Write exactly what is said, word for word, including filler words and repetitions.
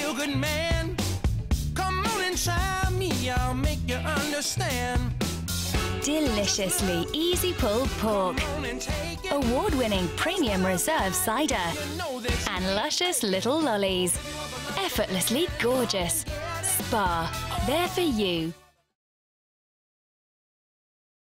feel-good man. Come on and try me, I'll make you understand. Deliciously easy pulled pork, award-winning premium reserve cider, and luscious little lollies. Effortlessly gorgeous. SPAR, there for you.